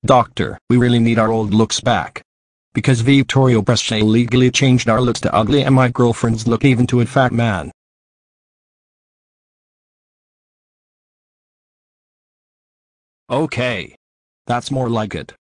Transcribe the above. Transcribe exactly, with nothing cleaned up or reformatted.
Doctor, we really need our old looks back. Because Vittorio Brescia illegally changed our looks to ugly and my girlfriend's look even to a fat man. Okay. That's more like it.